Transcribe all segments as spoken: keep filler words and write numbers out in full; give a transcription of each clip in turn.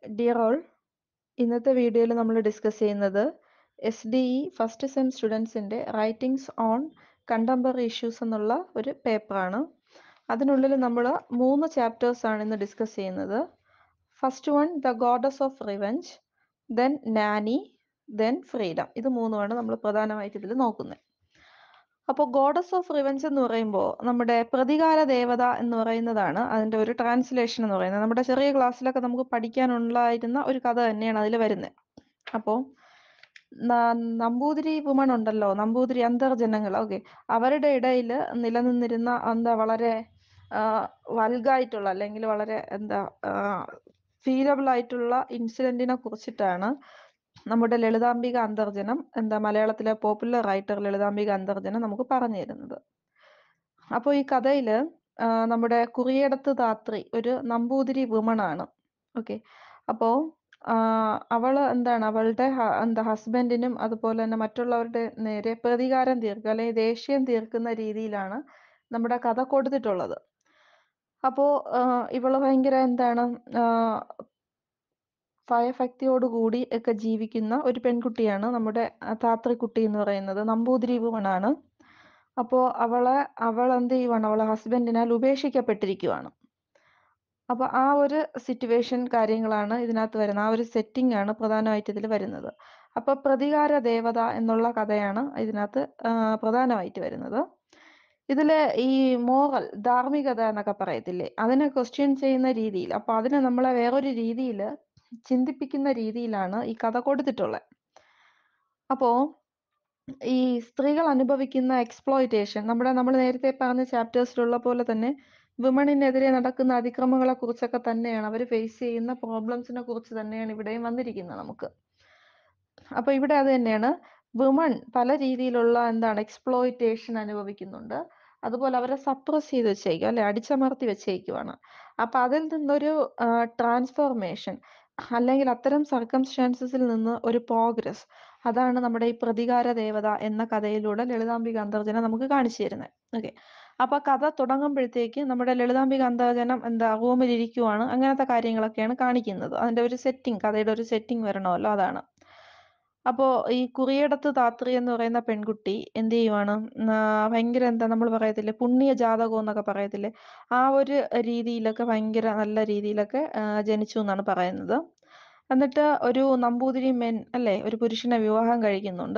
Dear all, ഇന്നത്തെ വീഡിയോയിൽ നമ്മൾ ഡിസ്കസ് ചെയ്യുന്നത് S D E first sem സ്റ്റുഡൻസിൻ്റെ റൈറ്റിംഗ്സ് ഓൺ കണ്ടംപററി ഇഷ്യൂസ് എന്നുള്ള ഒരു പേപ്പറാണ്. അതിനുള്ളിൽ നമ്മൾ മൂന്ന് ചാപ്റ്റേഴ്സാണ് ഇന്ന് ഡിസ്കസ് ചെയ്യുന്നത്. First one the goddess of revenge, then Nani, then freedom. ഇത് മൂന്നുമാണ് നമ്മൾ പ്രധാനമായിട്ട് ഇതിൽ നോക്കുന്നത്. അപ്പോൾ ഗോഡസ് ഓഫ് റിവെഞ്ച് എന്ന് പറയുമ്പോൾ നമ്മുടെ പ്രതികാര ദേവത എന്ന് പറയുന്നതാണ് അതിൻ്റെ ഒരു ട്രാൻസ്ലേഷൻ എന്ന് പറയുന്നത്. നമ്മുടെ ചെറിയ ക്ലാസ്സിലൊക്കെ നമുക്ക് പഠിക്കാനുള്ളായിരുന്ന ഒരു കഥ തന്നെയാണ് അതിൽ വരുന്നത്. അപ്പോൾ നമ്പൂതിരി വുമൺ ഉണ്ടല്ലോ, നമ്പൂതിരി അന്തർജനങ്ങൾ, ഓക്കെ, അവരുടെ ഇടയിൽ നിലനിന്നിരുന്ന എന്താ വളരെ വൽഗായിട്ടുള്ള അല്ലെങ്കിൽ വളരെ എന്താ ഫീലബിൾ ആയിട്ടുള്ള ഇൻസിഡന്റിനെ കുറിച്ചിട്ടാണ് നമ്മുടെ ലളിതാംബിക അന്തർജനം, എന്താ മലയാളത്തിലെ പോപ്പുലർ റൈറ്റർ ലളിതാംബിക അന്തർജനം നമുക്ക് പറഞ്ഞു തരുന്നത്. അപ്പോൾ ഈ കഥയിൽ നമ്മുടെ കുറിയടത്ത് ധാത്രി ഒരു നമ്പൂതിരി വുമണാണ്. ഓക്കെ, അപ്പോൾ അവൾ എന്താണ് അവളുടെ എന്താ ഹസ്ബൻഡിനും അതുപോലെ തന്നെ മറ്റുള്ളവരുടെ നേരെ പ്രതികാരം തീർക്കുക അല്ലെങ്കിൽ ദേഷ്യം തീർക്കുന്ന രീതിയിലാണ് നമ്മുടെ കഥ കൊടുത്തിട്ടുള്ളത്. അപ്പോൾ ഇവള് ഭയങ്കര എന്താണ് ഭയഭക്തിയോടുകൂടി ഒക്കെ ജീവിക്കുന്ന ഒരു പെൺകുട്ടിയാണ് നമ്മുടെ ധാത്രിക്കുട്ടി എന്ന് പറയുന്നത്. നമ്പൂതിരി വുമണാണ്. അപ്പോൾ അവളെ അവൾ എന്ത് ചെയ്യുവാണ്, അവളെ ഹസ്ബൻഡിനാൽ ഉപേക്ഷിക്കപ്പെട്ടിരിക്കുവാണ്. അപ്പോൾ ആ ഒരു സിറ്റുവേഷൻ കാര്യങ്ങളാണ് ഇതിനകത്ത് വരുന്നത്. ആ ഒരു സെറ്റിംഗ് ആണ് പ്രധാനമായിട്ട് ഇതിൽ വരുന്നത്. അപ്പോൾ പ്രതികാര ദേവത എന്നുള്ള കഥയാണ് ഇതിനകത്ത് പ്രധാനമായിട്ട് വരുന്നത്. ഇതില് ഈ മോറൽ, ധാർമ്മികത എന്നൊക്കെ പറയത്തില്ലേ, അതിനെ ക്വസ്റ്റ്യൻ ചെയ്യുന്ന രീതിയിൽ, അപ്പൊ അതിനെ നമ്മളെ വേറൊരു രീതിയിൽ ചിന്തിപ്പിക്കുന്ന രീതിയിലാണ് ഈ കഥ കൊടുത്തിട്ടുള്ളത്. അപ്പോ ഈ സ്ത്രീകൾ അനുഭവിക്കുന്ന എക്സ്പ്ലോയിറ്റേഷൻ, നമ്മുടെ നമ്മൾ നേരത്തെ പറഞ്ഞ ചാപ്റ്റേഴ്സിലുള്ള പോലെ തന്നെ വിമണിനെതിരെ നടക്കുന്ന അതിക്രമങ്ങളെ കുറിച്ചൊക്കെ തന്നെയാണ്, അവർ ഫേസ് ചെയ്യുന്ന പ്രോബ്ലംസിനെ കുറിച്ച് തന്നെയാണ് ഇവിടെയും വന്നിരിക്കുന്നത് നമുക്ക്. അപ്പൊ ഇവിടെ അത് തന്നെയാണ്, വിമൺ പല രീതിയിലുള്ള എന്താണ് എക്സ്പ്ലോയിറ്റേഷൻ അനുഭവിക്കുന്നുണ്ട്. അതുപോലെ അവരെ സപ്രസ് ചെയ്ത് വെച്ചേക്കും, അല്ലെ, അടിച്ചമർത്തി വെച്ചേക്കുവാണ്. അപ്പൊ അതിൽ നിന്നൊരു ട്രാൻസ്ഫോർമേഷൻ അല്ലെങ്കിൽ അത്തരം സർക്കംസ്റ്റാൻസസിൽ നിന്ന് ഒരു പ്രോഗ്രസ്, അതാണ് നമ്മുടെ ഈ പ്രതികാര ദേവത എന്ന കഥയിലൂടെ ലളിതാംബിക അന്തർജനം നമുക്ക് കാണിച്ചു തരുന്നത്. ഓക്കെ, അപ്പൊ കഥ തുടങ്ങുമ്പോഴത്തേക്ക് നമ്മുടെ ലളിതാംബിക അന്തർജനം എന്താ റൂമിലിരിക്കുവാണ്, അങ്ങനത്തെ കാര്യങ്ങളൊക്കെയാണ് കാണിക്കുന്നത്. അതിന്റെ ഒരു സെറ്റിംഗ്, കഥയുടെ ഒരു സെറ്റിംഗ് വരണമല്ലോ, അതാണ്. അപ്പോ ഈ കുറിയടത്ത് ധാത്രി എന്ന് പറയുന്ന പെൺകുട്ടി എന്ത് ചെയ്യുവാണ്, ഭയങ്കര എന്താ നമ്മൾ പറയത്തില്ലേ പുണ്യ ജാതകം എന്നൊക്കെ പറയത്തില്ലേ, ആ ഒരു രീതിയിലൊക്കെ ഭയങ്കര നല്ല രീതിയിലൊക്കെ ജനിച്ചു എന്നാണ് പറയുന്നത്. എന്നിട്ട് ഒരു നമ്പൂതിരി മെൻ, അല്ലെ, ഒരു പുരുഷനെ വിവാഹം കഴിക്കുന്നുണ്ട്.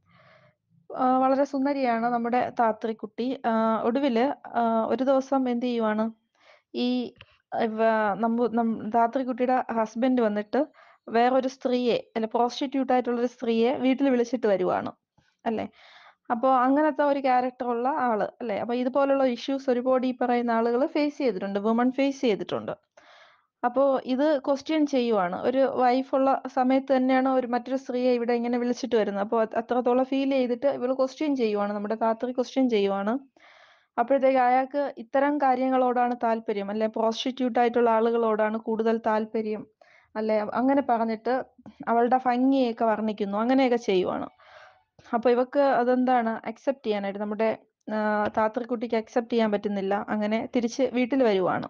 വളരെ സുന്ദരിയാണ് നമ്മുടെ ധാത്രിക്കുട്ടി. ഒടുവില് ഒരു ദിവസം എന്ത് ചെയ്യുവാണ്, ഈ നമ്പൂ ധാത്രിക്കുട്ടിയുടെ ഹസ്ബൻഡ് വന്നിട്ട് വേറൊരു സ്ത്രീയെ, അല്ലെ, പ്രോസ്റ്റിറ്റ്യൂട്ട് ആയിട്ടുള്ള ഒരു സ്ത്രീയെ വീട്ടിൽ വിളിച്ചിട്ട് വരുവാണ്, അല്ലെ. അപ്പോൾ അങ്ങനത്തെ ഒരു ക്യാരക്ടറുള്ള ആള്, അല്ലെ. അപ്പൊ ഇതുപോലുള്ള ഇഷ്യൂസ് ഒരുപാട് ഈ പറയുന്ന ആളുകൾ ഫേസ് ചെയ്തിട്ടുണ്ട്, വുമൺ ഫേസ് ചെയ്തിട്ടുണ്ട്. അപ്പോൾ ഇത് ക്വസ്റ്റ്യൻ ചെയ്യുവാണ്. ഒരു വൈഫുള്ള സമയത്ത് തന്നെയാണ് ഒരു മറ്റൊരു സ്ത്രീയെ ഇവിടെ ഇങ്ങനെ വിളിച്ചിട്ട് വരുന്നത്. അപ്പോൾ അത്രത്തോളം ഫീൽ ചെയ്തിട്ട് ഇവള് ക്വസ്റ്റ്യൻ ചെയ്യുവാണ്, നമ്മുടെ ധാത്രി ക്വസ്റ്റ്യൻ ചെയ്യുവാണ്. അപ്പോഴത്തേക്ക് അയാൾക്ക് ഇത്തരം കാര്യങ്ങളോടാണ് താല്പര്യം, അല്ലെ, പ്രോസ്റ്റിറ്റ്യൂട്ട് ആയിട്ടുള്ള ആളുകളോടാണ് കൂടുതൽ താല്പര്യം, അല്ലെ, അങ്ങനെ പറഞ്ഞിട്ട് അവളുടെ ഭംഗിയൊക്കെ വർണ്ണിക്കുന്നു, അങ്ങനെയൊക്കെ ചെയ്യുവാണ്. അപ്പൊ ഇവക്ക് അതെന്താണ് അക്സെപ്റ്റ് ചെയ്യാനായിട്ട്, നമ്മുടെ ധാത്രിക്കുട്ടിക്ക് അക്സെപ്റ്റ് ചെയ്യാൻ പറ്റുന്നില്ല. അങ്ങനെ തിരിച്ച് വീട്ടിൽ വരുവാണ്.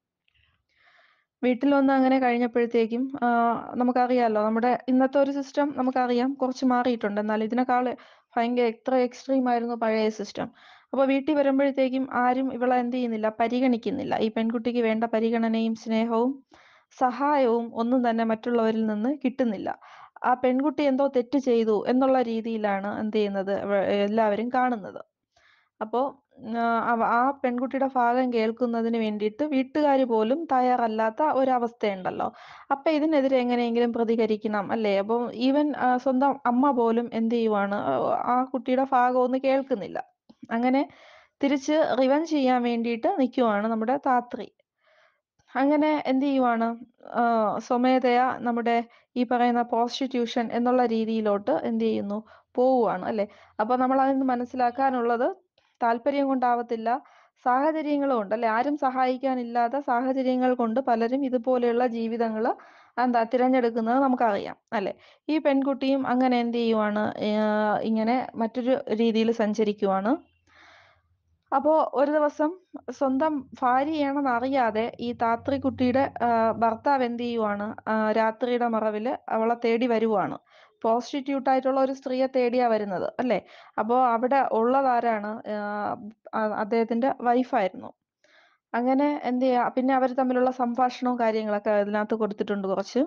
വീട്ടിൽ വന്ന് അങ്ങനെ കഴിഞ്ഞപ്പോഴത്തേക്കും നമുക്കറിയാലോ, നമ്മുടെ ഇന്നത്തെ ഒരു സിസ്റ്റം നമുക്കറിയാം കുറച്ച് മാറിയിട്ടുണ്ട്, എന്നാൽ ഇതിനേക്കാൾ ഭയങ്കര എത്ര എക്സ്ട്രീം ആയിരുന്നു പഴയ സിസ്റ്റം. അപ്പൊ വീട്ടിൽ വരുമ്പോഴത്തേക്കും ആരും ഇവളെ എന്ത് ചെയ്യുന്നില്ല, പരിഗണിക്കുന്നില്ല. ഈ പെൺകുട്ടിക്ക് വേണ്ട പരിഗണനയും സ്നേഹവും സഹായവും ഒന്നും തന്നെ മറ്റുള്ളവരിൽ നിന്ന് കിട്ടുന്നില്ല. ആ പെൺകുട്ടി എന്തോ തെറ്റ് ചെയ്തു എന്നുള്ള രീതിയിലാണ് എന്ത് ചെയ്യുന്നത്, എല്ലാവരും കാണുന്നത്. അപ്പോൾ ആ പെൺകുട്ടിയുടെ ഭാഗം കേൾക്കുന്നതിന് വേണ്ടിയിട്ട് വീട്ടുകാർ പോലും തയ്യാറല്ലാത്ത ഒരവസ്ഥയുണ്ടല്ലോ. അപ്പൊ ഇതിനെതിരെ എങ്ങനെയെങ്കിലും പ്രതികരിക്കണം, അല്ലേ. അപ്പോൾ ഈവൻ സ്വന്തം അമ്മ പോലും എന്ത് ചെയ്യുവാണ്, ആ കുട്ടിയുടെ ഭാഗം ഒന്നും കേൾക്കുന്നില്ല. അങ്ങനെ തിരിച്ച് റിവെഞ്ച് ചെയ്യാൻ വേണ്ടിയിട്ട് നിൽക്കുവാണ് നമ്മുടെ ധാത്രി. അങ്ങനെ എന്ത് ചെയ്യുവാണ്, സ്വമേധയാ നമ്മുടെ ഈ പറയുന്ന പ്രോസ്റ്റിറ്റ്യൂഷൻ എന്നുള്ള രീതിയിലോട്ട് എന്ത് ചെയ്യുന്നു, പോവുകയാണ്, അല്ലെ. അപ്പൊ നമ്മൾ അതിൽ നിന്ന് മനസ്സിലാക്കാനുള്ളത്, താല്പര്യം കൊണ്ടാവത്തില്ല, സാഹചര്യങ്ങളും ഉണ്ട്, അല്ലെ. ആരും സഹായിക്കാനില്ലാത്ത സാഹചര്യങ്ങൾ കൊണ്ട് പലരും ഇതുപോലെയുള്ള ജീവിതങ്ങൾ എന്താ തിരഞ്ഞെടുക്കുന്നത് നമുക്കറിയാം, അല്ലെ. ഈ പെൺകുട്ടിയും അങ്ങനെ എന്ത് ചെയ്യുവാണ്, ഇങ്ങനെ മറ്റൊരു രീതിയിൽ സഞ്ചരിക്കുവാണ്. അപ്പോ ഒരു ദിവസം സ്വന്തം ഭാര്യയാണെന്ന് അറിയാതെ ഈ താത്രിക്കുട്ടിയുടെ ആഹ്, ഭർത്താവ് എന്ത് ചെയ്യുവാണ്, ആഹ്, രാത്രിയുടെ മറവില് അവളെ തേടി വരുവാണ്. പ്രോസ്റ്റിറ്റ്യൂട്ട് ആയിട്ടുള്ള ഒരു സ്ത്രീയെ തേടിയാ വരുന്നത് അല്ലേ? അപ്പോ അവിടെ ഉള്ളതാരാണ്? ആഹ്, അ അദ്ദേഹത്തിന്റെ വൈഫായിരുന്നു. അങ്ങനെ എന്ത് ചെയ്യാ, പിന്നെ അവര് തമ്മിലുള്ള സംഭാഷണവും കാര്യങ്ങളൊക്കെ അതിനകത്ത് കൊടുത്തിട്ടുണ്ട് കുറച്ച്.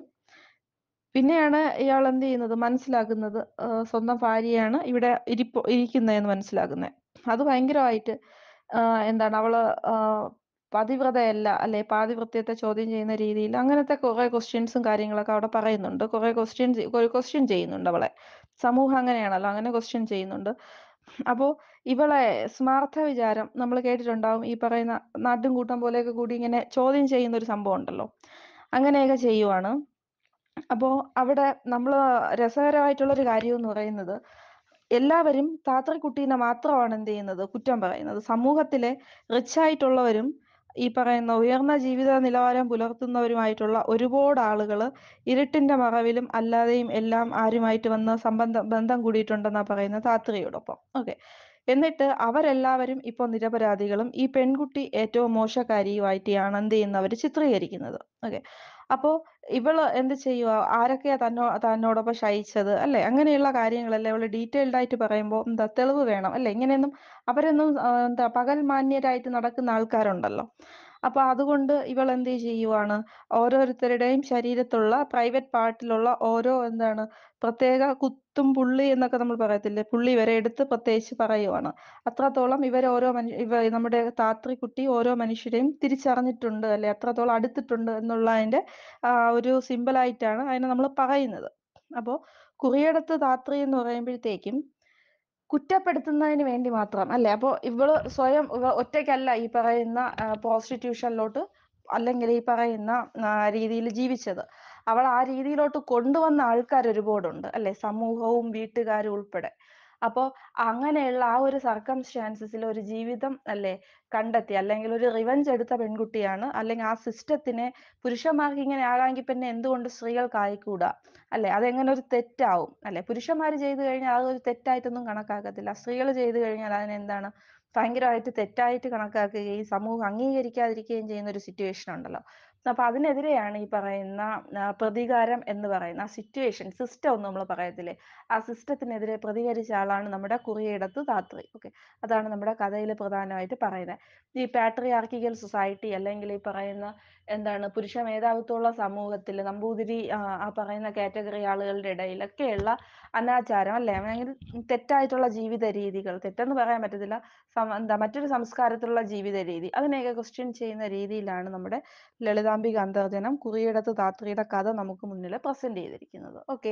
പിന്നെയാണ് ഇയാൾ എന്ത് ചെയ്യുന്നത്, മനസ്സിലാക്കുന്നത് ആഹ്, സ്വന്തം ഭാര്യയാണ് ഇവിടെ ഇരിപ്പ് ഇരിക്കുന്നതെന്ന് മനസ്സിലാക്കുന്നെ. അത് ഭയങ്കരമായിട്ട് ആഹ്, എന്താണ് അവള് ആഹ്, പതിവ്രതയല്ല അല്ലെ, പാതിവ്രത്യത്തെ ചോദ്യം ചെയ്യുന്ന രീതിയിൽ അങ്ങനത്തെ കുറെ ക്വസ്റ്റ്യൻസും കാര്യങ്ങളൊക്കെ അവിടെ പറയുന്നുണ്ട്. കുറെ ക്വസ്റ്റ്യൻ ക്വസ്റ്റ്യൻ ചെയ്യുന്നുണ്ട് അവളെ. സമൂഹം അങ്ങനെയാണല്ലോ, അങ്ങനെ ക്വസ്റ്റ്യൻ ചെയ്യുന്നുണ്ട്. അപ്പോ ഇവളെ സ്മാർത്ഥ വിചാരം നമ്മൾ കേട്ടിട്ടുണ്ടാവും. ഈ പറയുന്ന നാട്ടും കൂട്ടം പോലെയൊക്കെ കൂടി ഇങ്ങനെ ചോദ്യം ചെയ്യുന്ന ഒരു സംഭവം ഉണ്ടല്ലോ. അങ്ങനെയൊക്കെ ചെയ്യുവാണ്. അപ്പോ അവിടെ നമ്മള് രസകരമായിട്ടുള്ളൊരു കാര്യമെന്ന് പറയുന്നത്, എല്ലാവരും താത്രിക്കുട്ടീനെ മാത്രമാണ് എന്ത് ചെയ്യുന്നത്, കുറ്റം പറയുന്നത്. സമൂഹത്തിലെ റിച്ച് ആയിട്ടുള്ളവരും ഈ പറയുന്ന ഉയർന്ന ജീവിത നിലവാരം പുലർത്തുന്നവരുമായിട്ടുള്ള ഒരുപാട് ആളുകള് ഇരുട്ടിന്റെ മറവിലും അല്ലാതെയും എല്ലാം ആരുമായിട്ട് വന്ന് സംബന്ധം ബന്ധം കൂടിയിട്ടുണ്ടെന്നാ പറയുന്നത് താത്രിയോടൊപ്പം. ഓക്കെ. എന്നിട്ട് അവരെല്ലാവരും ഇപ്പൊ നിരപരാധികളും ഈ പെൺകുട്ടി ഏറ്റവും മോശക്കാരിയുമായിട്ടാണ് എന്ത് ചെയ്യുന്നവര് ചിത്രീകരിക്കുന്നത്. ഓക്കെ. അപ്പോ ഇവള് എന്ത് ചെയ്യുവാ, ആരൊക്കെയാ തന്നോ തന്നോടൊപ്പം ശയിച്ചത് അല്ലേ? അങ്ങനെയുള്ള കാര്യങ്ങളെല്ലാം ഇവള് ഡീറ്റെയിൽഡ് ആയിട്ട് പറയുമ്പോ എന്താ തെളിവ് വേണം അല്ലേ? ഇങ്ങനെയൊന്നും അവരൊന്നും ആഹ്, എന്താ പകൽ മാന്യരായിട്ട് നടക്കുന്ന ആൾക്കാരുണ്ടല്ലോ. അപ്പൊ അതുകൊണ്ട് ഇവളെന്ത് ചെയ്യുവാണ്, ഓരോരുത്തരുടെയും ശരീരത്തുള്ള പ്രൈവറ്റ് പാർട്ടിലുള്ള ഓരോ എന്താണ് പ്രത്യേക കുത്തും പുള്ളി എന്നൊക്കെ നമ്മൾ പറയത്തില്ലേ, പുള്ളി വരെ എടുത്ത് പ്രത്യേകിച്ച് പറയുവാണ്. അത്രത്തോളം ഇവർ ഓരോ മനു ഇവ നമ്മുടെ താത്രിക്കുട്ടി ഓരോ മനുഷ്യരെയും തിരിച്ചറിഞ്ഞിട്ടുണ്ട് അല്ലെ, അത്രത്തോളം അടുത്തിട്ടുണ്ട് എന്നുള്ളതിന്റെ ആ ഒരു സിമ്പലായിട്ടാണ് അതിനെ നമ്മൾ പറയുന്നത്. അപ്പോ കുറിയെടുത്ത് ധാത്രി എന്ന് പറയുമ്പോഴത്തേക്കും കുറ്റപ്പെടുത്തുന്നതിന് വേണ്ടി മാത്രം അല്ലേ? അപ്പോ ഇവള് സ്വയം ഇവ ഒറ്റയ്ക്കല്ല ഈ പറയുന്ന പ്രോസ്റ്റിറ്റ്യൂഷനിലോട്ട് അല്ലെങ്കിൽ ഈ പറയുന്ന രീതിയിൽ ജീവിച്ചത്. അവൾ ആ രീതിയിലോട്ട് കൊണ്ടുവന്ന ആൾക്കാർ ഒരുപാടുണ്ട് അല്ലെ, സമൂഹവും വീട്ടുകാരും ഉൾപ്പെടെ. അപ്പോ അങ്ങനെയുള്ള ആ ഒരു സർക്കംസ്റ്റാൻസസിൽ ഒരു ജീവിതം അല്ലെ കണ്ടെത്തി, അല്ലെങ്കിൽ ഒരു റിവഞ്ച് എടുത്ത പെൺകുട്ടിയാണ്. അല്ലെങ്കിൽ ആ സിസ്റ്റത്തിനെ പുരുഷന്മാർക്ക് ഇങ്ങനെ ആകാമെങ്കിൽ പിന്നെ എന്തുകൊണ്ട് സ്ത്രീകൾക്ക് ആയിക്കൂടാ അല്ലെ? അതെങ്ങനെ ഒരു തെറ്റാവും അല്ലെ? പുരുഷന്മാർ ചെയ്തു കഴിഞ്ഞാൽ അതൊരു തെറ്റായിട്ടൊന്നും കണക്കാക്കത്തില്ല. സ്ത്രീകൾ ചെയ്തു കഴിഞ്ഞാൽ അതിനെന്താണ് ഭയങ്കരമായിട്ട് തെറ്റായിട്ട് കണക്കാക്കുകയും സമൂഹം അംഗീകരിക്കാതിരിക്കുകയും ചെയ്യുന്ന ഒരു സിറ്റുവേഷൻ ഉണ്ടല്ലോ. അപ്പൊ അതിനെതിരെയാണ് ഈ പറയുന്ന ആ, പ്രതികാരം എന്ന് പറയുന്ന ആ സിറ്റുവേഷൻ സിസ്റ്റം ഒന്ന് നമ്മൾ പറയത്തില്ലേ, ആ സിസ്റ്റത്തിനെതിരെ പ്രതികരിച്ച ആളാണ് നമ്മുടെ കുറിയിടത്ത് ധാത്രി. ഓക്കെ. അതാണ് നമ്മുടെ കഥയിൽ പ്രധാനമായിട്ട് പറയുന്നത്. ഈ പാട്രിയാർക്കിക്കൽ സൊസൈറ്റി അല്ലെങ്കിൽ ഈ പറയുന്ന എന്താണ് പുരുഷ മേധാവിത്വമുള്ള സമൂഹത്തിൽ നമ്പൂതിരി ആ ആ പറയുന്ന കാറ്റഗറി ആളുകളുടെ ഇടയിലൊക്കെയുള്ള അനാചാരം അല്ലെ, ഭയങ്കര തെറ്റായിട്ടുള്ള ജീവിത രീതികൾ, തെറ്റെന്ന് പറയാൻ പറ്റത്തില്ല, സം- എന്താ മറ്റൊരു സംസ്കാരത്തിലുള്ള ജീവിത രീതി, അതിനെയൊക്കെ ക്വസ്റ്റ്യൻ ചെയ്യുന്ന രീതിയിലാണ് നമ്മുടെ ലളിതാംബിക അന്തർജനം കുറിയിടത്ത് ധാത്രിയുടെ കഥ നമുക്ക് മുന്നിൽ പ്രസന്റ് ചെയ്തിരിക്കുന്നത്. ഓക്കെ.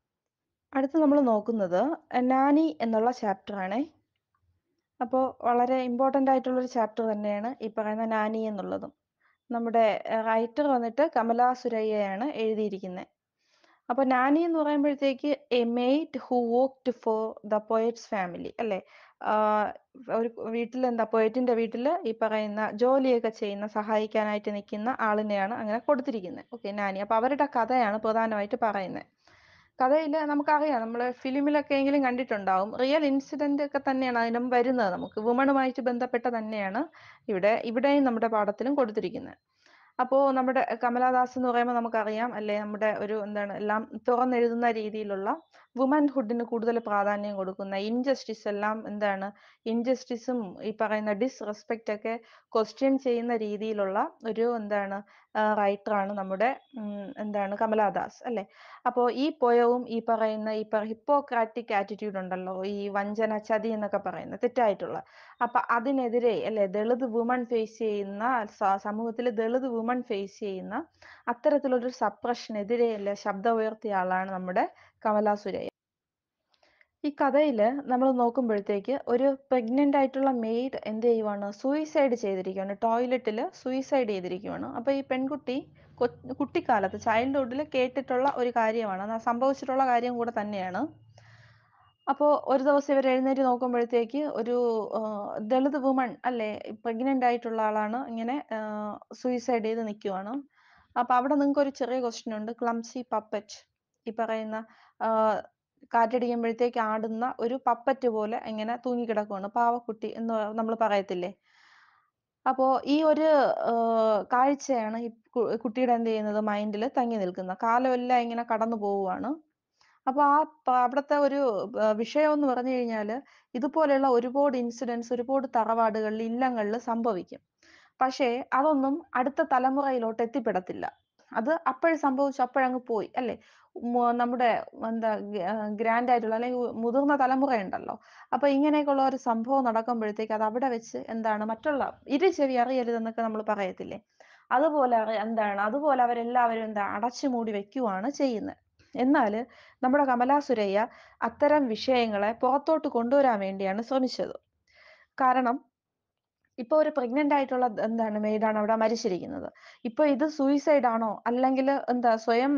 അടുത്ത് നമ്മൾ നോക്കുന്നത് നാനി എന്നുള്ള ചാപ്റ്റർ ആണേ. അപ്പോൾ വളരെ ഇമ്പോർട്ടൻ്റ് ആയിട്ടുള്ളൊരു ചാപ്റ്റർ തന്നെയാണ് ഈ പറയുന്ന നാനി എന്നുള്ളതും. നമ്മുടെ റൈറ്റർ വന്നിട്ട് കമലാ സുരയ്യയാണ് എഴുതിയിരിക്കുന്നത്. അപ്പൊ നാനി എന്ന് പറയുമ്പോഴത്തേക്ക് a maid who worked for the poet's family അല്ലെ, ആഹ്, ഒരു വീട്ടിൽ എന്താ പോയറ്റിന്റെ വീട്ടിൽ ഈ പറയുന്ന ജോലിയൊക്കെ ചെയ്യുന്ന സഹായിക്കാനായിട്ട് നിൽക്കുന്ന ആളിനെയാണ് അങ്ങനെ കൊടുത്തിരിക്കുന്നത്. ഓക്കെ, നാനി. അപ്പൊ അവരുടെ കഥയാണ് പ്രധാനമായിട്ട് പറയുന്നത്. കഥയിൽ നമുക്കറിയാം, നമ്മൾ ഫിലിമിലൊക്കെ എങ്കിലും കണ്ടിട്ടുണ്ടാവും, റിയൽ ഇൻസിഡന്റ് ഒക്കെ തന്നെയാണ് അതിനും വരുന്നത്. നമുക്ക് വുമണുമായിട്ട് ബന്ധപ്പെട്ട തന്നെയാണ് ഇവിടെ ഇവിടെയും നമ്മുടെ പാഠത്തിലും കൊടുത്തിരിക്കുന്നത്. അപ്പോ നമ്മുടെ കമലാദാസ് എന്ന് പറയുമ്പോൾ നമുക്കറിയാം അല്ലെ, നമ്മുടെ ഒരു എന്താണ് എല്ലാം തുറന്നെഴുതുന്ന രീതിയിലുള്ള വുമൻഹുഡിന് കൂടുതൽ പ്രാധാന്യം കൊടുക്കുന്ന, ഇൻജസ്റ്റിസ് എല്ലാം എന്താണ് ഇൻജസ്റ്റിസും ഈ പറയുന്ന ഡിസ്റെസ്പെക്റ്റ് ഒക്കെ ക്വസ്റ്റ്യൻ ചെയ്യുന്ന രീതിയിലുള്ള ഒരു എന്താണ് റൈറ്ററാണ് നമ്മുടെ ഉം, എന്താണ് കമലാദാസ് അല്ലെ. അപ്പോ ഈ പോയവും ഈ പറയുന്ന ഈ ഹിപ്പോക്രാറ്റിക് ആറ്റിറ്റ്യൂഡ് ഉണ്ടല്ലോ, ഈ വഞ്ചന ചതി എന്നൊക്കെ പറയുന്ന തെറ്റായിട്ടുള്ള, അപ്പൊ അതിനെതിരെ അല്ലെ ദളിത് വുമൺ ഫേസ് ചെയ്യുന്ന സമൂഹത്തിൽ ദളിത് വുമൺ ഫേസ് ചെയ്യുന്ന അത്തരത്തിലൊരു സപ്രഷനെതിരെ അല്ലെ ശബ്ദം ഉയർത്തിയ ആളാണ് നമ്മുടെ കമലാ സുരയ്യ. ഈ കഥയില് നമ്മൾ നോക്കുമ്പോഴത്തേക്ക് ഒരു പ്രഗ്നന്റ് ആയിട്ടുള്ള മെയ്ഡ് എന്ത് ചെയ്യുവാണ്, സൂയിസൈഡ് ചെയ്തിരിക്കുകയാണ്, ടോയ്ലറ്റിൽ സൂയിസൈഡ് ചെയ്തിരിക്കുകയാണ്. അപ്പൊ ഈ പെൺകുട്ടി കൊ- കുട്ടിക്കാലത്ത് ചൈൽഡ്ഹുഡിൽ കേട്ടിട്ടുള്ള ഒരു കാര്യമാണ്, അത് സംഭവിച്ചിട്ടുള്ള കാര്യം കൂടെ തന്നെയാണ്. അപ്പോൾ ഒരു ദിവസം ഇവർ എഴുന്നേറ്റ് നോക്കുമ്പോഴത്തേക്ക് ഒരു ആ, ദളിത് വുമൺ അല്ലേ, പ്രഗ്നന്റ് ആയിട്ടുള്ള ആളാണ്, ഇങ്ങനെ സൂയിസൈഡ് ചെയ്ത് നിൽക്കുവാണ്. അപ്പൊ അവിടെ നിങ്ങൾക്ക് ഒരു ചെറിയ ക്വസ്റ്റ്യൻ ഉണ്ട്, ക്ലംസി പപ്പറ്റ് ഈ പറയുന്ന കാറ്റടിക്കുമ്പോഴത്തേക്ക് ആടുന്ന ഒരു പപ്പറ്റ് പോലെ ഇങ്ങനെ തൂങ്ങിക്കിടക്കുവാണ്. പാവക്കുട്ടി എന്ന് നമ്മൾ പറയത്തില്ലേ? അപ്പോ ഈ ഒരു ഏഹ് കാഴ്ചയാണ് ഈ കു കുട്ടിയുടെ എന്ത് ചെയ്യുന്നത് മൈൻഡില് തങ്ങി നിൽക്കുന്നത്. കാലമെല്ലാം ഇങ്ങനെ കടന്നു പോവുകയാണ്. അപ്പൊ ആ പ അവിടത്തെ ഒരു ഏഹ് വിഷയം എന്ന് പറഞ്ഞു കഴിഞ്ഞാല്, ഇതുപോലെയുള്ള ഒരുപാട് ഇൻസിഡന്റ്സ് ഒരുപാട് തറവാടുകളിൽ, ഇല്ലങ്ങളിൽ സംഭവിക്കും. പക്ഷേ അതൊന്നും അടുത്ത തലമുറയിലോട്ട് എത്തിപ്പെടത്തില്ല. അത് അപ്പഴ് സംഭവിച്ചു അപ്പഴങ്ങ് പോയി അല്ലേ? മു നമ്മുടെ എന്താ ആഹ് ഗ്രാൻഡ് ആയിട്ടുള്ള അല്ലെങ്കിൽ മുതിർന്ന തലമുറയുണ്ടല്ലോ. അപ്പൊ ഇങ്ങനെയൊക്കെയുള്ള ഒരു സംഭവം നടക്കുമ്പോഴത്തേക്ക് അത് അവിടെ വെച്ച് എന്താണ് മറ്റുള്ള ഇരു ചെവി അറിയരുതെന്നൊക്കെ നമ്മൾ പറയത്തില്ലേ? അതുപോലെ അവ എന്താണ് അതുപോലെ അവരെല്ലാവരും എന്താ അടച്ചു മൂടി വെക്കുവാണ് ചെയ്യുന്നത്. എന്നാല് നമ്മുടെ കമലാ സുരയ്യ അത്തരം വിഷയങ്ങളെ പുറത്തോട്ട് കൊണ്ടുവരാൻ വേണ്ടിയാണ് ശ്രമിച്ചത്. കാരണം ഇപ്പൊ ഒരു പ്രഗ്നന്റ് ആയിട്ടുള്ള എന്താണ് മെയ്ഡാണ് അവിടെ മരിച്ചിരിക്കുന്നത്. ഇപ്പൊ ഇത് സൂയിസൈഡ് ആണോ? അല്ലെങ്കില് എന്താ സ്വയം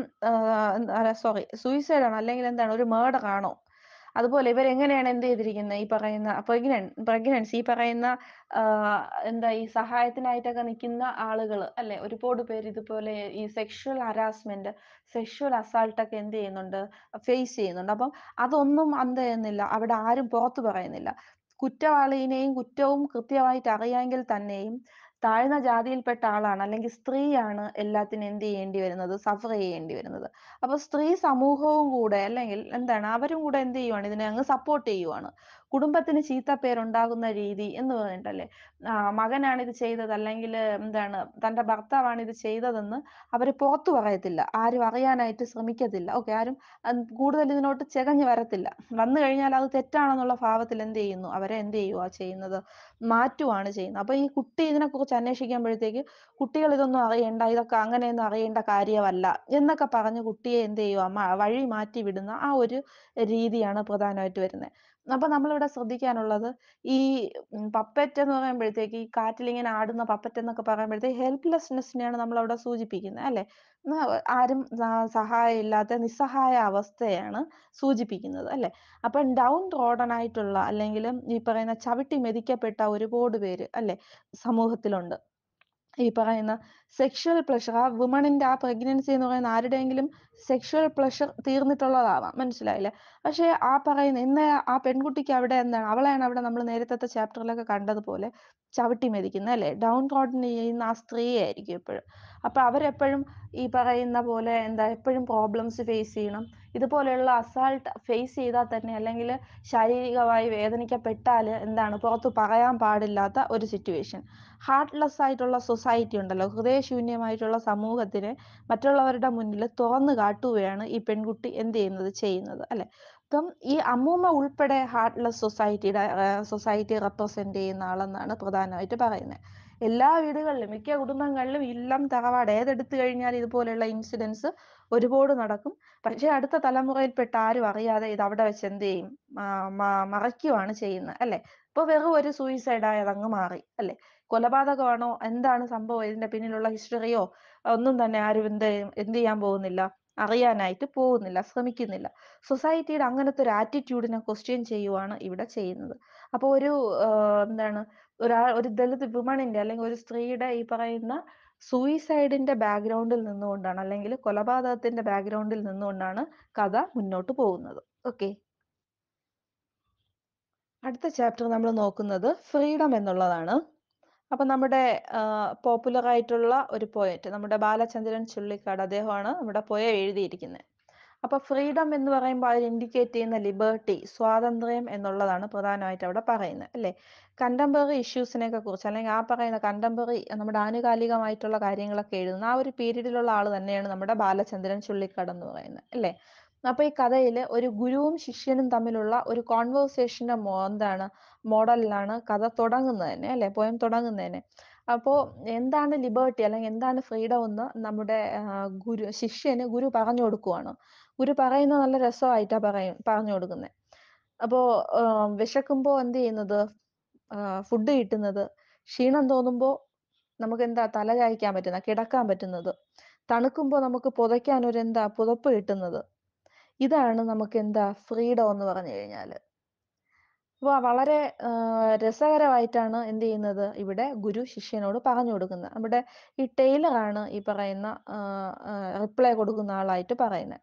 ആഹ് സോറി സൂയിസൈഡ് ആണോ? അല്ലെങ്കിൽ എന്താണ് ഒരു മർഡർ ആണോ? അതുപോലെ ഇവരെങ്ങനെയാണ് എന്ത് ചെയ്തിരിക്കുന്നത്? ഈ പറയുന്ന പ്രഗ്നൻ പ്രഗ്നൻസി ഈ പറയുന്ന ആഹ് എന്താ ഈ സഹായത്തിനായിട്ടൊക്കെ നിൽക്കുന്ന ആളുകള് അല്ലെ? ഒരുപാട് പേര് ഇതുപോലെ ഈ സെക്ഷൽ ഹരാസ്മെന്റ്, സെക്ഷൽ അസാൾട്ട് ഒക്കെ എന്ത് ചെയ്യുന്നുണ്ട്? ഫേസ് ചെയ്യുന്നുണ്ട്. അപ്പം അതൊന്നും എന്ത് ചെയ്യുന്നില്ല അവിടെ ആരും പുറത്തു പറയുന്നില്ല. കുറ്റവാളിയെയും കുറ്റവും കൃത്യമായിട്ട് അറിയാമെങ്കിൽ തന്നെയും താഴ്ന്ന ജാതിയിൽപ്പെട്ട ആളാണ് അല്ലെങ്കിൽ സ്ത്രീയാണ് എല്ലാത്തിനും എന്ത് ചെയ്യേണ്ടി വരുന്നത്? സഫർ ചെയ്യേണ്ടി വരുന്നത്. അപ്പൊ സ്ത്രീ സമൂഹവും കൂടെ അല്ലെങ്കിൽ എന്താണ് അവരും കൂടെ എന്ത് ചെയ്യുവാണ്? ഇതിനെ അങ്ങ് സപ്പോർട്ട് ചെയ്യുവാണ്. കുടുംബത്തിന് ചീത്തപ്പേരുണ്ടാകുന്ന രീതി എന്ന് പറഞ്ഞിട്ടല്ലേ? ആഹ് മകനാണ് ഇത് ചെയ്തത് അല്ലെങ്കിൽ എന്താണ് തന്റെ ഭർത്താവാണ് ഇത് ചെയ്തതെന്ന് അവര് പുറത്തു പറയത്തില്ല. ആരും അറിയാനായിട്ട് ശ്രമിക്കത്തില്ല. ഓക്കെ ആരും അഹ് കൂടുതൽ ഇതിനോട്ട് ചെകഞ്ഞു വരത്തില്ല. വന്നു കഴിഞ്ഞാൽ അത് തെറ്റാണെന്നുള്ള ഭാവത്തിൽ എന്ത് ചെയ്യുന്നു? അവരെ എന്ത് ചെയ്യുവാ ചെയ്യുന്നത്? മാറ്റുവാണ് ചെയ്യുന്നത്. അപ്പൊ ഈ കുട്ടി ഇതിനെക്കുറിച്ച് അന്വേഷിക്കുമ്പോഴത്തേക്ക് കുട്ടികൾ ഇതൊന്നും അറിയണ്ട, ഇതൊക്കെ അങ്ങനെയൊന്നും അറിയേണ്ട കാര്യമല്ല എന്നൊക്കെ പറഞ്ഞ് കുട്ടിയെ എന്ത് ചെയ്യുവാ? മ വഴി മാറ്റി വിടുന്ന ആ ഒരു രീതിയാണ് പ്രധാനമായിട്ട് വരുന്നത്. അപ്പൊ നമ്മളിവിടെ ശ്രദ്ധിക്കാനുള്ളത് ഈ ഉം പപ്പറ്റ് എന്ന് പറയുമ്പോഴത്തേക്ക് ഈ കാറ്റിലിങ്ങനെ ആടുന്ന പപ്പറ്റ് എന്നൊക്കെ പറയുമ്പോഴത്തേക്ക് ഹെൽപ്ലെസ്നെസ്സിനെയാണ് നമ്മളവിടെ സൂചിപ്പിക്കുന്നത് അല്ലെ? ന്ന ആരും ആഹ് സഹായം ഇല്ലാത്ത നിസ്സഹായ അവസ്ഥയാണ് സൂചിപ്പിക്കുന്നത് അല്ലെ? അപ്പം ഡൗൺ ട്രോഡൺ ആയിട്ടുള്ള അല്ലെങ്കിലും ഈ പറയുന്ന ചവിട്ടി മെതിക്കപ്പെട്ട ഒരുപാട് പേര് അല്ലെ സമൂഹത്തിലുണ്ട്. ഈ പറയുന്ന സെക്ഷൽ പ്ലഷർ ആ വുമണിന്റെ ആ പ്രഗ്നൻസി എന്ന് പറയുന്ന ആരുടെയെങ്കിലും സെക്ഷൽ പ്ലഷർ തീർന്നിട്ടുള്ളതാവാം. മനസ്സിലായില്ലേ? പക്ഷേ ആ പറയുന്ന ഇന്ന് ആ പെൺകുട്ടിക്ക് അവിടെ എന്താണ് അവളെയാണ് അവിടെ നമ്മൾ നേരത്തത്തെ ചാപ്റ്ററിലൊക്കെ കണ്ടതുപോലെ ചവിട്ടി മെതിക്കുന്നത് അല്ലേ? ഡൗൺ ട്രോഡൻ ചെയ്യുന്ന ആ സ്ത്രീയായിരിക്കും എപ്പഴും. അപ്പൊ അവരെപ്പഴും ഈ പറയുന്ന പോലെ എന്താ എപ്പഴും പ്രോബ്ലംസ് ഫേസ് ചെയ്യണം. ഇതുപോലെയുള്ള അസാൾട്ട് ഫേസ് ചെയ്താൽ തന്നെ അല്ലെങ്കിൽ ശാരീരികമായി വേദനിക്കപ്പെട്ടാല് എന്താണ് പുറത്ത് പറയാൻ പാടില്ലാത്ത ഒരു സിറ്റുവേഷൻ. ഹാർട്ട്ലെസ് ആയിട്ടുള്ള സൊസൈറ്റി ഉണ്ടല്ലോ, ഹൃദയശൂന്യമായിട്ടുള്ള സമൂഹത്തിനെ മറ്റുള്ളവരുടെ മുന്നിൽ തുറന്നു കാട്ടുകയാണ് ഈ പെൺകുട്ടി എന്ത് ചെയ്യുന്നത് ചെയ്യുന്നത് അല്ലെ? അപ്പം ഈ അമ്മൂമ്മ ഉൾപ്പെടെ ഹാർട്ട്ലെസ് സൊസൈറ്റിയുടെ സൊസൈറ്റി റെപ്രസെന്റ് ചെയ്യുന്ന ആളെന്നാണ് പ്രധാനമായിട്ട് പറയുന്നത്. എല്ലാ വീടുകളിലും മിക്ക കുടുംബങ്ങളിലും ഇല്ലം തറവാട് ഏതെടുത്തു കഴിഞ്ഞാൽ ഇതുപോലെയുള്ള ഇൻസിഡൻസ് ഒരുപാട് നടക്കും. പക്ഷേ അടുത്ത തലമുറയിൽപ്പെട്ട ആരും അറിയാതെ ഇത് അവിടെ വെച്ച് എന്ത് ചെയ്യും? മറയ്ക്കുവാണ് ചെയ്യുന്നത് അല്ലെ? ഇപ്പൊ വെറും ഒരു സൂയിസൈഡ് ആയത് അങ്ങ് മാറി അല്ലെ? കൊലപാതകമാണോ എന്താണ് സംഭവം ഇതിന്റെ പിന്നിലുള്ള ഹിസ്റ്ററിയോ ഒന്നും തന്നെ ആരും എന്ത് എന്ത് ചെയ്യാൻ പോകുന്നില്ല, അറിയാനായിട്ട് പോകുന്നില്ല, ശ്രമിക്കുന്നില്ല. സൊസൈറ്റിയുടെ അങ്ങനത്തെ ഒരു ആറ്റിറ്റ്യൂഡിനെ ക്വസ്റ്റ്യൻ ചെയ്യുവാണ് ഇവിടെ ചെയ്യുന്നത്. അപ്പൊ ഒരു എന്താണ് ഒരാ ഒരു ദളിത് വിമണിന്റെ അല്ലെങ്കിൽ ഒരു സ്ത്രീയുടെ ഈ പറയുന്ന സൂയിസൈഡിന്റെ ബാക്ക്ഗ്രൗണ്ടിൽ നിന്നുകൊണ്ടാണ് അല്ലെങ്കിൽ കൊലപാതകത്തിന്റെ ബാക്ക്ഗ്രൗണ്ടിൽ നിന്നുകൊണ്ടാണ് കഥ മുന്നോട്ട് പോകുന്നത്. ഓക്കെ, അടുത്ത ചാപ്റ്റർ നമ്മൾ നോക്കുന്നത് ഫ്രീഡം എന്നുള്ളതാണ്. അപ്പൊ നമ്മുടെ പോപ്പുലർ ആയിട്ടുള്ള ഒരു പോയറ്റ് നമ്മുടെ ബാലചന്ദ്രൻ ചുള്ളിക്കാട് അദ്ദേഹമാണ് നമ്മുടെ പോയം എഴുതിയിരിക്കുന്നത്. അപ്പൊ ഫ്രീഡം എന്ന് പറയുമ്പോൾ അതിൽ ഇൻഡിക്കേറ്റ് ചെയ്യുന്ന ലിബർട്ടി, സ്വാതന്ത്ര്യം എന്നുള്ളതാണ് പ്രധാനമായിട്ട് അവിടെ പറയുന്നത് അല്ലെ? കണ്ടംപററി ഇഷ്യൂസിനെയൊക്കെ കുറിച്ച് അല്ലെങ്കിൽ ആ പറയുന്ന കണ്ടംപററി നമ്മുടെ ആനുകാലികമായിട്ടുള്ള കാര്യങ്ങളൊക്കെ എഴുതുന്ന ആ ഒരു പീരീഡിലുള്ള ആൾ തന്നെയാണ് നമ്മുടെ ബാലചന്ദ്രൻ ചുള്ളിക്കാട് എന്ന് പറയുന്നത് അല്ലെ? അപ്പൊ ഈ കഥയില് ഒരു ഗുരുവും ശിഷ്യനും തമ്മിലുള്ള ഒരു കോൺവേഴ്സേഷന്റെ മോ എന്താണ് മോഡലിലാണ് കഥ തുടങ്ങുന്നത് തന്നെ അല്ലെ? പോയം തുടങ്ങുന്നത് തന്നെ. അപ്പോ എന്താണ് ലിബർട്ടി അല്ലെങ്കിൽ എന്താണ് ഫ്രീഡം എന്ന് നമ്മുടെ ഗുരു ശിഷ്യന് ഗുരു പറഞ്ഞു കൊടുക്കുവാണ്. ഗുരു പറയുന്നത് നല്ല രസമായിട്ടാ പറയും പറഞ്ഞു കൊടുക്കുന്നത്. അപ്പോ വിശക്കുമ്പോ എന്ത് ചെയ്യുന്നത്? ഫുഡ് കിട്ടുന്നത്, ക്ഷീണം തോന്നുമ്പോ നമുക്ക് എന്താ തല ചായ്ക്കാൻ പറ്റുന്ന കിടക്കാൻ പറ്റുന്നത്, തണുക്കുമ്പോ നമുക്ക് പുതയ്ക്കാൻ ഒരു എന്താ പുതപ്പ് കിട്ടുന്നത്. ഇതാണ് നമുക്ക് എന്താ ഫ്രീഡം എന്ന് പറഞ്ഞു കഴിഞ്ഞാല്. അപ്പൊ വളരെ രസകരമായിട്ടാണ് എന്ത് ചെയ്യുന്നത് ഇവിടെ ഗുരു ശിഷ്യനോട് പറഞ്ഞു കൊടുക്കുന്നത്. നമ്മുടെ ഈ ടൈലറാണ് ഈ പറയുന്ന റിപ്ലൈ കൊടുക്കുന്ന ആളായിട്ട് പറയുന്നത്.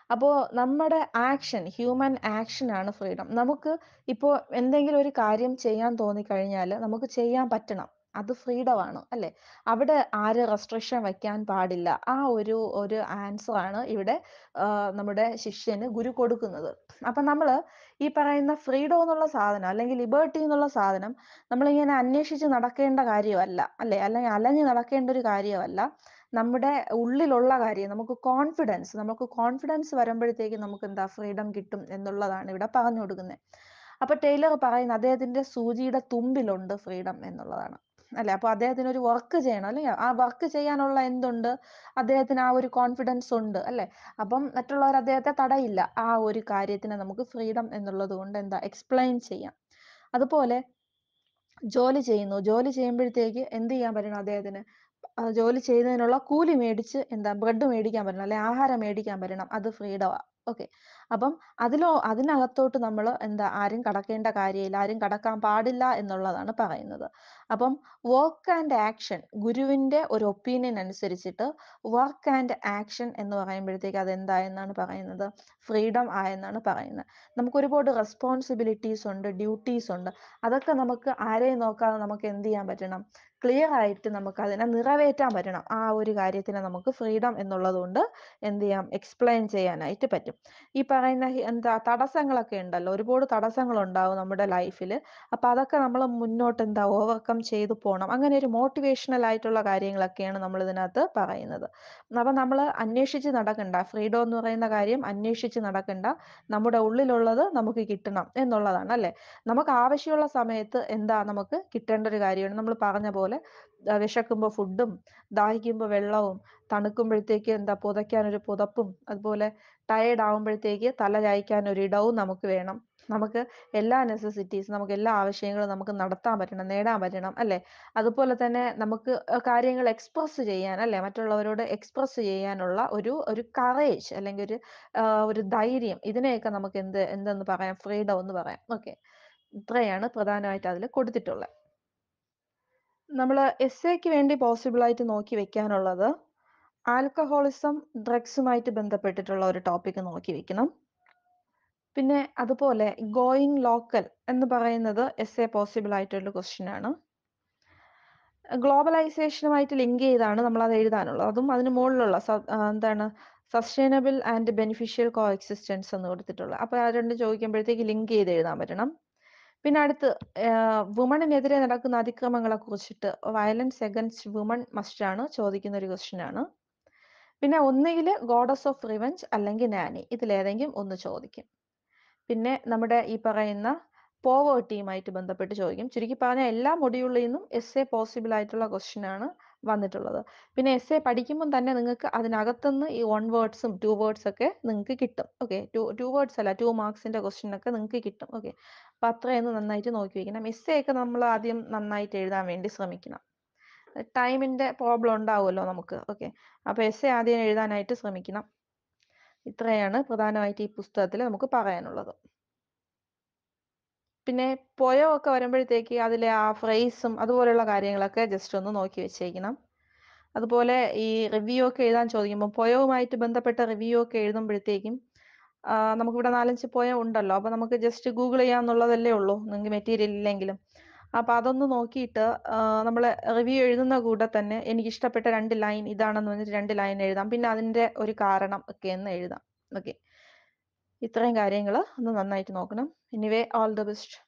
അപ്പോ നമ്മുടെ ആക്ഷൻ, ഹ്യൂമൻ ആക്ഷനാണ് ഫ്രീഡം. നമുക്ക് ഇപ്പോ എന്തെങ്കിലും ഒരു കാര്യം ചെയ്യാൻ തോന്നിക്കഴിഞ്ഞാല് നമുക്ക് ചെയ്യാൻ പറ്റണം. അത് ഫ്രീഡമാണ് അല്ലേ? അവിടെ ആര് റെസ്ട്രിക്ഷൻ വയ്ക്കാൻ പാടില്ല. ആ ഒരു ഒരു ആൻസറാണ് ഇവിടെ ആഹ് നമ്മുടെ ശിഷ്യന് ഗുരു കൊടുക്കുന്നത്. അപ്പൊ നമ്മള് ഈ പറയുന്ന ഫ്രീഡം എന്നുള്ള സാധനം അല്ലെങ്കിൽ ലിബർട്ടി എന്നുള്ള സാധനം നമ്മളിങ്ങനെ അന്വേഷിച്ച് നടക്കേണ്ട കാര്യമല്ല അല്ലേ? അല്ലെങ്കിൽ അലഞ്ഞ് നടക്കേണ്ട ഒരു കാര്യമല്ല. നമ്മുടെ ഉള്ളിലുള്ള കാര്യം നമുക്ക് കോൺഫിഡൻസ് നമുക്ക് കോൺഫിഡൻസ് വരുമ്പോഴത്തേക്കും നമുക്ക് എന്താ ഫ്രീഡം കിട്ടും എന്നുള്ളതാണ് ഇവിടെ പറഞ്ഞു കൊടുക്കുന്നത്. അപ്പൊ ടൈലർ പറയുന്നത് അദ്ദേഹത്തിന്റെ സൂചിയുടെ തുമ്പിലുണ്ട് ഫ്രീഡം എന്നുള്ളതാണ് അല്ലെ? അപ്പൊ അദ്ദേഹത്തിന് ഒരു വർക്ക് ചെയ്യണം അല്ലെ? ആ വർക്ക് ചെയ്യാനുള്ള എന്തുണ്ട്? അദ്ദേഹത്തിന് ആ ഒരു കോൺഫിഡൻസ് ഉണ്ട് അല്ലെ? അപ്പം മറ്റുള്ളവർ അദ്ദേഹത്തെ തടയില്ല. ആ ഒരു കാര്യത്തിനെ നമുക്ക് ഫ്രീഡം എന്നുള്ളത് കൊണ്ട് എന്താ എക്സ്പ്ലെയിൻ ചെയ്യാം. അതുപോലെ ജോലി ചെയ്യുന്നു. ജോലി ചെയ്യുമ്പോഴത്തേക്ക് എന്ത് ചെയ്യാൻ പറ്റണം അദ്ദേഹത്തിന്? ആഹ് ജോലി ചെയ്യുന്നതിനുള്ള കൂലി മേടിച്ച് എന്താ ബ്രെഡ് മേടിക്കാൻ പറ്റണം, അല്ലെ ആഹാരം മേടിക്കാൻ പറ്റണം. അത് ഫ്രീഡമാ. ഓക്കെ. അപ്പം അതിലോ അതിനകത്തോട്ട് നമ്മള് എന്താ ആരും കടക്കേണ്ട കാര്യമില്ല. ആരും കടക്കാൻ പാടില്ല എന്നുള്ളതാണ് പറയുന്നത്. അപ്പം വർക്ക് ആൻഡ് ആക്ഷൻ ഗുരുവിന്റെ ഒരു ഒപ്പീനിയൻ അനുസരിച്ചിട്ട് വർക്ക് ആൻഡ് ആക്ഷൻ എന്ന് പറയുമ്പോഴത്തേക്ക് അതെന്തായെന്നാണ് പറയുന്നത്? ഫ്രീഡം ആയെന്നാണ് പറയുന്നത്. നമുക്ക് ഒരുപാട് റെസ്പോൺസിബിലിറ്റീസ് ഉണ്ട്, ഡ്യൂട്ടീസ് ഉണ്ട്. അതൊക്കെ നമുക്ക് ആരെയും നോക്കാതെ നമുക്ക് എന്ത് ചെയ്യാൻ പറ്റണം? ക്ലിയർ ആയിട്ട് നമുക്ക് അതിനെ നിറവേറ്റാൻ പറ്റണം. ആ ഒരു കാര്യത്തിനെ നമുക്ക് ഫ്രീഡം എന്നുള്ളത് കൊണ്ട് എന്ത് ചെയ്യാം? എക്സ്പ്ലെയിൻ ചെയ്യാനായിട്ട് പറ്റും. ഈ പറയുന്ന ഹി എന്താ തടസ്സങ്ങളൊക്കെ ഉണ്ടല്ലോ. ഒരുപാട് തടസ്സങ്ങളുണ്ടാവും നമ്മുടെ ലൈഫില്. അപ്പൊ അതൊക്കെ നമ്മൾ മുന്നോട്ട് എന്താ ഓവർകം ചെയ്തു പോണം. അങ്ങനെ ഒരു മോട്ടിവേഷണൽ ആയിട്ടുള്ള കാര്യങ്ങളൊക്കെയാണ് നമ്മൾ ഇതിനകത്ത് പറയുന്നത്. അപ്പൊ നമ്മൾ അന്വേഷിച്ച് നടക്കണ്ട. ഫ്രീഡം എന്ന് പറയുന്ന കാര്യം അന്വേഷിച്ച് നടക്കണ്ട. നമ്മുടെ ഉള്ളിലുള്ളത് നമുക്ക് കിട്ടണം എന്നുള്ളതാണ് അല്ലേ? നമുക്ക് ആവശ്യമുള്ള സമയത്ത് എന്താ നമുക്ക് കിട്ടേണ്ട ഒരു കാര്യമാണ്. നമ്മൾ പറഞ്ഞ പോലെ ആഹ് വിശക്കുമ്പോ ഫുഡും, ദാഹിക്കുമ്പോ വെള്ളവും, തണുക്കുമ്പോഴത്തേക്ക് എന്താ പുതയ്ക്കാൻ ഒരു പുതപ്പും, അതുപോലെ ടയേർഡ് ആവുമ്പോഴത്തേക്ക് തല ചായ്ക്കാൻ ഒരിടവും നമുക്ക് വേണം. നമുക്ക് എല്ലാ നെസസിറ്റീസ് നമുക്ക് എല്ലാ ആവശ്യങ്ങളും നമുക്ക് നടത്താൻ പറ്റണം, നേടാൻ പറ്റണം അല്ലേ? അതുപോലെ തന്നെ നമുക്ക് അഹ് കാര്യങ്ങൾ എക്സ്പ്രസ് ചെയ്യാൻ അല്ലേ? മറ്റുള്ളവരോട് എക്സ്പ്രസ് ചെയ്യാനുള്ള ഒരു ഒരു കറേജ് അല്ലെങ്കിൽ ഒരു ആഹ് ഒരു ധൈര്യം ഇതിനെയൊക്കെ നമുക്ക് എന്ത് എന്തെന്ന് പറയാം? ഫ്രീഡം എന്ന് പറയാം. ഓക്കെ. ഇത്രയാണ് പ്രധാനമായിട്ട് അതിൽ കൊടുത്തിട്ടുള്ളത്. നമ്മള് എസ്സേയ്ക്ക് വേണ്ടി പോസിബിൾ ആയിട്ട് നോക്കി വെക്കാനുള്ളത് ആൽക്കഹോളിസം, ഡ്രഗ്സുമായിട്ട് ബന്ധപ്പെട്ടിട്ടുള്ള ഒരു ടോപ്പിക് നോക്കി വെക്കണം. പിന്നെ അതുപോലെ ഗോയിങ് ലോക്കൽ എന്ന് പറയുന്നത് എസ്സേ പോസിബിൾ ആയിട്ടുള്ള ക്വസ്റ്റ്യൻ ആണ്. ഗ്ലോബലൈസേഷനുമായിട്ട് ലിങ്ക് ചെയ്താണ് നമ്മൾ അത് എഴുതാനുള്ളത്. അതും അതിന് മുകളിലുള്ള സ ആഹ് എന്താണ് sustainable and beneficial coexistence എന്ന് കൊടുത്തിട്ടുള്ളത്. അപ്പൊ ആ രണ്ടും ചോദിക്കുമ്പോഴത്തേക്ക് ലിങ്ക് ചെയ്ത് എഴുതാൻ പറ്റണം. പിന്നെ അടുത്ത് ആഹ് വുമണിനെതിരെ നടക്കുന്ന അതിക്രമങ്ങളെ കുറിച്ചിട്ട് വയലൻസ് അഗൈൻസ്റ്റ് വുമൺ മസ്റ്റ് ആണ് ചോദിക്കുന്ന ഒരു ക്വസ്റ്റ്യൻ ആണ്. പിന്നെ ഒന്നുകിൽ ഗോഡസ് ഓഫ് റിവെഞ്ച് അല്ലെങ്കിൽ നാനി ഇതിലേതെങ്കിലും ഒന്ന് ചോദിക്കും. പിന്നെ നമ്മുടെ ഈ പറയുന്ന പോവേർട്ടിയുമായിട്ട് ബന്ധപ്പെട്ട് ചോദിക്കും. ചുരുക്കി പറഞ്ഞാൽ എല്ലാ മൊഡ്യൂളിൽ നിന്നും എസ്സേ പോസിബിൾ ആയിട്ടുള്ള ക്വസ്റ്റ്യൻ ആണ് വന്നിട്ടുള്ളത്. പിന്നെ എസ്സേ പഠിക്കുമ്പോൾ തന്നെ നിങ്ങൾക്ക് അതിനകത്തുനിന്ന് ഈ വൺ വേർഡ്സും ടു വേർഡ്സ് ഒക്കെ നിങ്ങൾക്ക് കിട്ടും. ഓക്കെ. ടു ടു വേർഡ്സ് അല്ല ടു മാർക്സിന്റെ ക്വസ്റ്റ്യൻ ഒക്കെ നിങ്ങൾക്ക് കിട്ടും. ഓക്കെ. അപ്പൊ അത്രയൊന്ന് നന്നായിട്ട് നോക്കി വെക്കണം. എസ്സേ ഒക്കെ നമ്മൾ ആദ്യം നന്നായിട്ട് എഴുതാൻ വേണ്ടി ശ്രമിക്കണം. ടൈമിന്റെ പ്രോബ്ലം ഉണ്ടാവുമല്ലോ നമുക്ക്. ഓക്കെ. അപ്പൊ എസ്സേ ആദ്യം എഴുതാനായിട്ട് ശ്രമിക്കണം. ഇത്രയാണ് പ്രധാനമായിട്ട് ഈ പുസ്തകത്തിൽ നമുക്ക് പറയാനുള്ളത്. പിന്നെ പൊയം ഒക്കെ വരുമ്പോഴത്തേക്ക് അതിലെ ആ ഫ്രേസും അതുപോലെയുള്ള കാര്യങ്ങളൊക്കെ ജസ്റ്റ് ഒന്ന് നോക്കി വെച്ചേക്കണം. അതുപോലെ ഈ റിവ്യൂ ഒക്കെ എഴുതാൻ ചോദിക്കുമ്പോൾ പൊയവുമായിട്ട് ബന്ധപ്പെട്ട റിവ്യൂ ഒക്കെ എഴുതുമ്പോഴത്തേക്കും ആഹ് നമുക്കിവിടെ നാലഞ്ച് പൊയം ഉണ്ടല്ലോ. അപ്പൊ നമുക്ക് ജസ്റ്റ് ഗൂഗിൾ ചെയ്യാന്നുള്ളതല്ലേ ഉള്ളൂ. നിങ്ങൾക്ക് മെറ്റീരിയൽ ഇല്ലെങ്കിലും. അപ്പൊ അതൊന്ന് നോക്കിയിട്ട് ആഹ് നമ്മള് റിവ്യൂ എഴുതുന്ന കൂടെ തന്നെ എനിക്ക് ഇഷ്ടപ്പെട്ട രണ്ട് ലൈൻ ഇതാണെന്ന് പറഞ്ഞിട്ട് രണ്ട് ലൈൻ എഴുതാം. പിന്നെ അതിന്റെ ഒരു കാരണം ഒക്കെ എന്ന് എഴുതാം. ഓക്കെ. ഇത്രയും കാര്യങ്ങൾ ഒന്ന് നന്നായിട്ട് നോക്കണം. Anyway all the best.